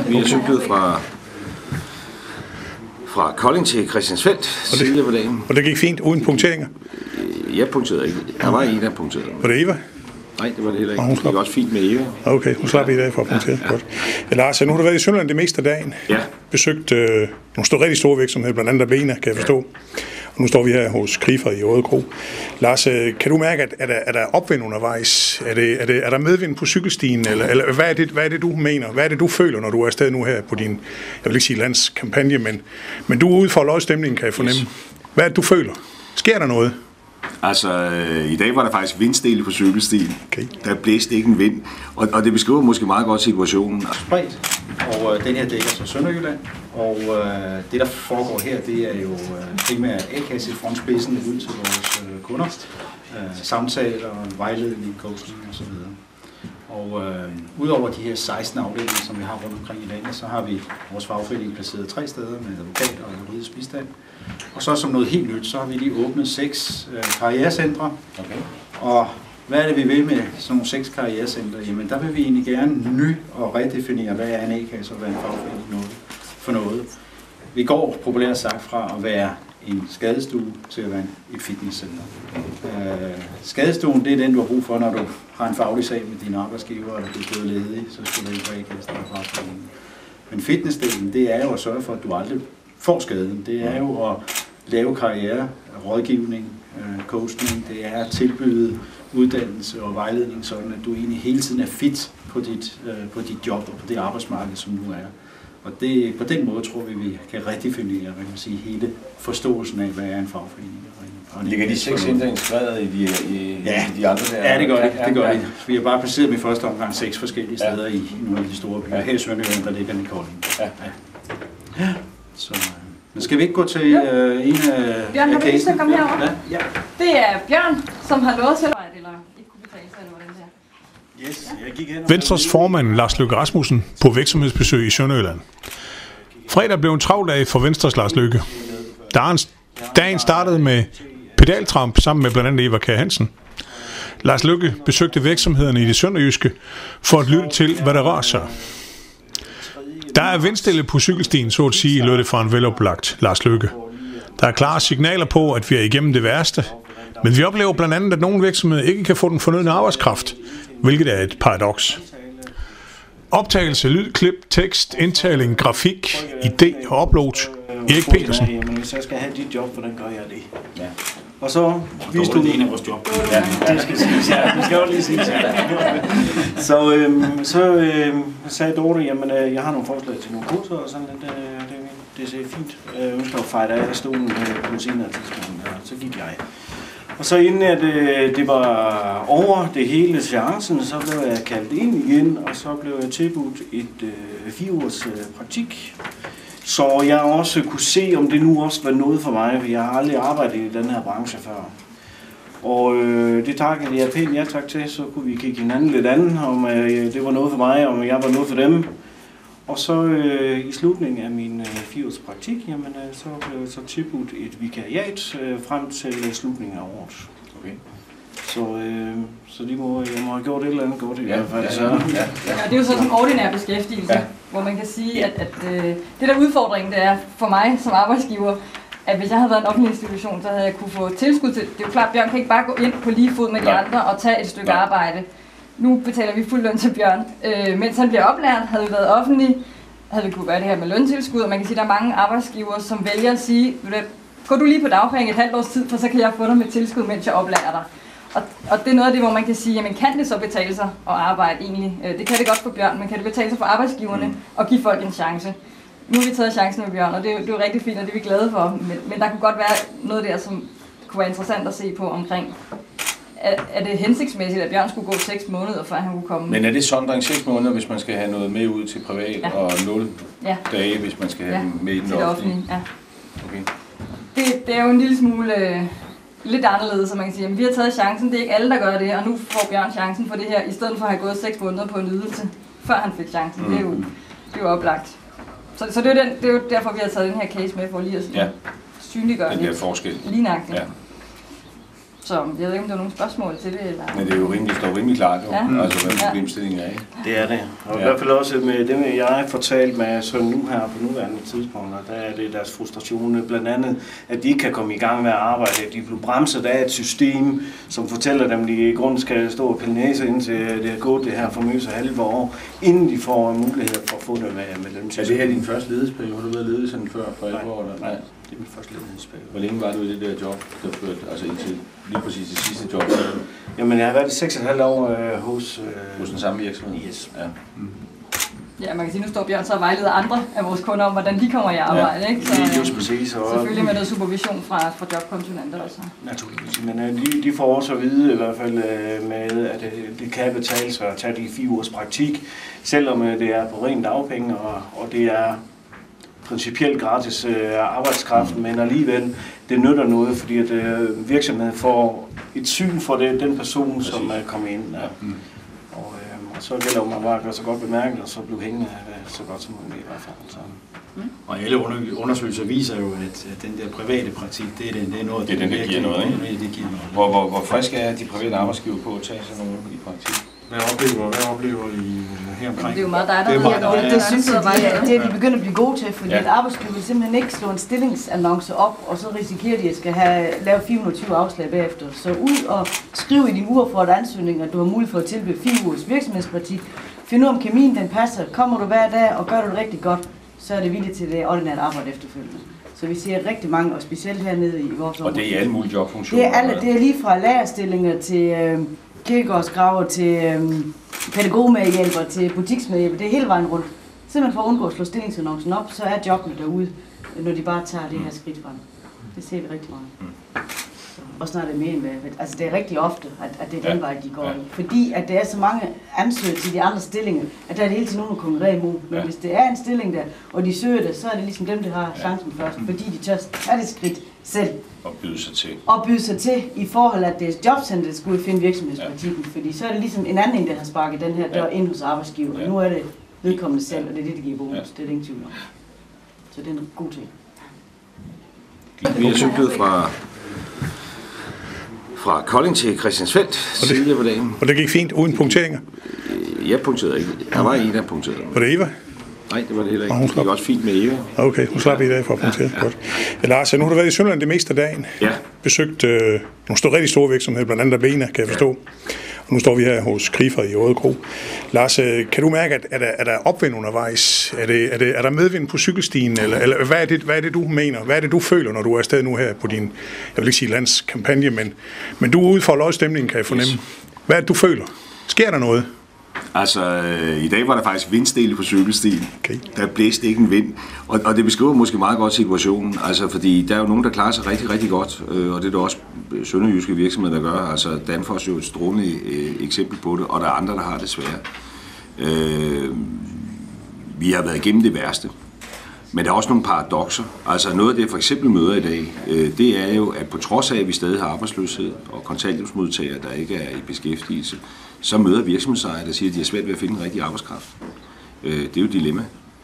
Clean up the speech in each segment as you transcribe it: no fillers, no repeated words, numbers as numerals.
Vi har cyklet fra Kolding til Christiansfeld tidligere på dagen. Og det gik fint uden punkteringer? Jeg punkterede ikke. Der var en, der punkterede. Var det Eva? Nej, det var det heller ikke. Det gik også fint med Eva. Okay, hun slap i dag for at punktere. Ja. Godt. Ja, Lars, nu har du været i Sønderjylland det meste af dagen. Ja. Besøgt nogle rigtig store virksomheder, blandt andet Abena, kan jeg forstå. Og nu står vi her hos Krifer i Rødekro. Lars, kan du mærke, at er der opvind undervejs? Er der medvind på cykelstien? Eller hvad er det, du mener? Hvad er det, du føler, når du er afsted nu her på din, jeg vil ikke sige landskampagne, men du er ude for løgstemningen, kan jeg fornemme. Yes. Hvad er det, du føler? Sker der noget? Altså, i dag var der faktisk vindstille på cykelstien. Okay. Der blæste ikke en vind, og det beskriver måske meget godt situationen. Spredt, og den her dækker så Sønderjylland, og det der foregår her, det er jo primært A-kasse i frontspidsen ud til vores kunder, samtaler, vejledning, coaching osv. Og udover de her 16 afdelinger, som vi har rundt omkring i landet, så har vi vores fagforening placeret 3 steder med advokat og juridisk bistand. Og så som noget helt nyt, så har vi lige åbnet 6 karrierecentre. Okay. Og hvad er det, vi vil med sådan nogle 6 karrierecentre? Jamen, der vil vi egentlig gerne ny og redefinere, hvad er en A-kasse og hvad er en fagforening for noget. Vi går populært sagt fra at være en skadestue til at være et fitnesscenter. Skadestuen, det er den, du har brug for, når du har en faglig sag med dine arbejdsgiver, eller du er blevet ledig, så skal du ikke på A-kassen og fagforeningen. Men fitnessdelen, det er jo at sørge for, at du aldrig får skaden. Det er jo at lave karriere, rådgivning, coaching, det er at tilbyde uddannelse og vejledning, sådan at du egentlig hele tiden er fit på dit job og på det arbejdsmarked, som nu er. Og på den måde tror vi kan redefinere, hvad kan man sige, hele forståelsen af, hvad er en fagforening. Ligger de 6 centre integreret i de andre der? Ja, det gør de. Vi har bare placeret dem i første omgang 6 forskellige steder i nogle af de store byer. Her i Sønderjylland, der ligger den i Kolding. Ja. Så, men skal vi ikke gå til en af Bjørn, har vi lyst til at komme herover? Ja. Det er Bjørn, som har lovet til at eller ikke kunne betale sig, eller hvordan det er. Yes, jeg gik hen Venstres formand Lars Løkke Rasmussen på virksomhedsbesøg i Sønderjylland. Fredag blev en travl dag for Venstres Lars Løkke. Dagen startede med pedaltramp sammen med blandt andet Eva Kjær Hansen. Lars Løkke besøgte virksomhederne i det sønderjyske for at lytte til, hvad der rører sig. Der er vindstille på cykelstien, så at sige, lød det fra en veloplagt Lars Løkke. Der er klare signaler på, at vi er igennem det værste, men vi oplever blandt andet, at nogle virksomheder ikke kan få den fornødne arbejdskraft, hvilket er et paradoks. Optagelse, lyd, klip, tekst, indtaling, grafik, idé og upload. Erik Petersen. Jamen, hvis jeg skal have dit job, hvordan gør jeg det? Ja. Og så viste du... Det er en af vores job. Ja, det skal siges, ja. Det skal jo lige siges, ja. Så sagde Dorte, jamen, jeg har nogle forslag til nogle kurser, og sådan lidt, det ser fint. Jeg ønsker at fejre af stolen på en senere tidspunkt, og så gik jeg. Og så inden at det var over det hele chancen, så blev jeg kaldt ind igen, og så blev jeg tilbudt et 4 ugers praktik. Så jeg også kunne se, om det nu også var noget for mig, for jeg har aldrig arbejdet i den her branche før. Og det takkede jeg pænt ja tak til, så kunne vi kigge hinanden lidt an, om det var noget for mig, om jeg var noget for dem. Og så i slutningen af min 4 års praktik, jamen, så blev jeg så tilbudt et vikariat frem til slutningen af året. Okay. Så jeg må have gjort et eller andet godt i hvert fald. Ja, det er jo sådan en ordinær beskæftigelse, hvor man kan sige, at det der udfordring, det er for mig som arbejdsgiver, at hvis jeg havde været en offentlig institution, så havde jeg kunne få tilskud til. Det er jo klart, Bjørn kan ikke bare gå ind på lige fod med de andre og tage et stykke arbejde. Nu betaler vi fuld løn til Bjørn. Mens han bliver oplært, havde vi været offentlig, havde vi kunne gøre det her med løntilskud, og man kan sige, at der er mange arbejdsgivere, som vælger at sige, gå du lige på dagpenge et halvt års tid, for så kan jeg få dig med tilskud, mens jeg oplærer dig. Og det er noget af det, hvor man kan sige, jamen kan det så betale sig at arbejde egentlig? Det kan det godt for Bjørn, men kan det betale sig for arbejdsgiverne at give folk en chance? Nu har vi taget chancen med Bjørn, og det er jo rigtig fint, og det er vi glade for. Men der kunne godt være noget der, som kunne være interessant at se på omkring. Er det hensigtsmæssigt, at Bjørn skulle gå 6 måneder, før han kunne komme? Men er det sondring 6 måneder, hvis man skal have noget med ud til privat, og 0 dage, hvis man skal have med i den offentlige? Ja. Okay. Det er jo en lille smule lidt anderledes, så man kan sige, at vi har taget chancen. Det er ikke alle, der gør det, og nu får Bjørn chancen for det her, i stedet for at have gået 6 måneder på en ydelse, før han fik chancen. Det er jo oplagt. Så det er jo derfor, vi har taget den her case med, for lige at synliggøre den der forskel. Lignagtigt. Ja. Så jeg ved ikke, om der er nogle spørgsmål til det, eller... Men det er jo rimelig klart, jo. Altså hvad problemstillingen er, ikke? Det er det. Og i hvert fald også med dem, jeg får talt med så nu her på nuværende tidspunkter, der er det deres frustration, blandt andet, at de ikke kan komme i gang med at arbejde. De bliver bremset af et system, som fortæller dem, at de i grund skal stå og pille næse indtil det er gået det her famøse halve år, inden de får mulighed for at få det med dem. Er det her din første ledighedsperiode? Har du været ledig sådan før for 11 år? Nej, det er min første ledighedsperiode. Hvor længe var du i det der job, der førte, altså indtil lige præcis det sidste job? Jamen, jeg har været i 6,5 år hos den samme virksomhed? Yes. Ja. Ja, man kan sige, nu står Bjørn så og vejleder andre af vores kunder om, hvordan de kommer i arbejde, ikke? Så just præcis. Og selvfølgelig med noget supervision fra jobkonsulenter også. Naturligvis, men de får også at vide i hvert fald med, at det kan betale sig at tage de 4 ugers praktik, selvom det er på ren dagpenge, og det er principielt gratis arbejdskraft, men alligevel det nytter noget, fordi at virksomheden får et syn for den person, som er kommet ind. Ja. Og så gælder det om at bare gøre så godt bemærket, og så blive hængende så godt som muligt i hvert fald. Så. Og alle undersøgelser viser jo, at den der private praktik, det er noget, det er den, der giver noget, ikke? Det giver noget. Hvor frisk er de private arbejdsgiver på at tage sådan nogle i praktik? Hvad oplever I her omkring? Det er jo meget dig, der ved. Det synes jeg, det er de begyndt at blive gode til, fordi at arbejdsgiver vil simpelthen ikke slå en stillingsannonce op, og så risikerer de at skal lave 420 afslag bagefter. Så ud og skriv i din uopfordrede ansøgning, at du har mulighed for at tilbyde 4 ugers virksomhedspraktik. Find ud om kemien den passer. Kommer du hver dag og gør du det rigtig godt, så er det vildt til det ordinære arbejde efterfølgende. Så vi ser rigtig mange, og specielt hernede i vores område. Og det er alle mulige jobfunktioner? Det er lige fra lagerstillinger til kirkegårdsgraver, til pædagogmedhjælper, til butiksmedhjælper. Det er hele vejen rundt. Simpelthen for at undgå at slå stillingsannoncen op, så er jobbene derude, når de bare tager det her skridt frem. Det ser vi rigtig meget. Og snart er det mere end altså det er rigtig ofte, at det er den vej, de går i. Fordi at der er så mange ansøgere til de andre stillinger, at der er det hele tiden nogen at konkurrere imod. Men hvis det er en stilling der, og de søger det, så er det ligesom dem, der har chancen først. Fordi de tør tage det skridt selv. Og byde sig til. Og byde sig til i forhold at det er jobcenter, der skulle finde virksomhedspraktikken. Fordi så er det ligesom en anden, der har sparket den her dør ind hos arbejdsgiver. Og nu er det vedkommende selv, og det er det, der giver bonus. Det er det ingen tvivl om. Så det er en god ting. Vi har cyklet fra Kolding til Christiansfeld tidligere på dagen. Og det gik fint uden punkteringer? Jeg punkterede ikke. Der var en, der punkterede. Var det Eva? Nej, det var det heller ikke. Det gik også fint med Eva. Okay, hun slap i dag for at punktere. Godt. Lars, nu har du været i Sønderjylland det meste af dagen. Ja. Besøgt nogle rigtig store virksomheder, blandt andet Abena, kan jeg forstå. Og nu står vi her hos Krifer i Rødekro. Lars, kan du mærke, at er der opvind undervejs? Er der medvind på cykelstien? Eller hvad er det, du mener? Hvad er det, du føler, når du er afsted nu her på din, jeg vil ikke sige landskampagne, men du er ude for at løse stemningen, kan jeg fornemme. Hvad er det, du føler? Sker der noget? Altså, i dag var der faktisk vindstille på cykelstien. Okay. Der blæste ikke en vind. Og det beskriver måske meget godt situationen. Altså, fordi der er jo nogen, der klarer sig rigtig, rigtig godt. Og det er der også sønderjyske virksomheder, der gør. Altså, Danfoss er jo et strålende eksempel på det. Og der er andre, der har det svært. Vi har været igennem det værste. Men der er også nogle paradokser. Altså noget af det, jeg for eksempel møder i dag, det er jo, at på trods af, at vi stadig har arbejdsløshed og kontanthjælpsmodtagere, der ikke er i beskæftigelse, så møder virksomhedsejere, der siger, at de har svært ved at finde en rigtig arbejdskraft. Det er jo et dilemma.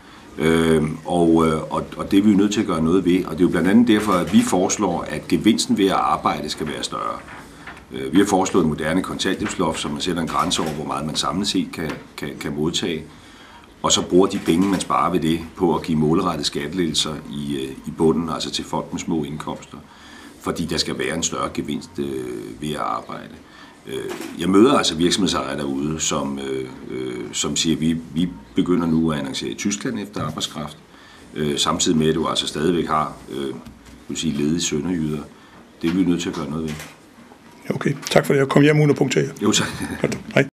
Og det er vi jo nødt til at gøre noget ved. Og det er jo blandt andet derfor, at vi foreslår, at gevinsten ved at arbejde skal være større. Vi har foreslået en moderne kontanthjælpsloft, som man sætter en grænse over, hvor meget man samlet set kan modtage. Og så bruger de penge, man sparer ved det, på at give målrettede skattelettelser i bunden, altså til folk med små indkomster. Fordi der skal være en større gevinst ved at arbejde. Jeg møder altså virksomhedsejere derude, som siger, at vi begynder nu at annoncere i Tyskland efter arbejdskraft, samtidig med, at du altså stadigvæk har ledige sønderjyder. Det er vi nødt til at gøre noget ved. Okay, tak for det. Jeg kom hjem uden at punktere. Jo, tak. Hej.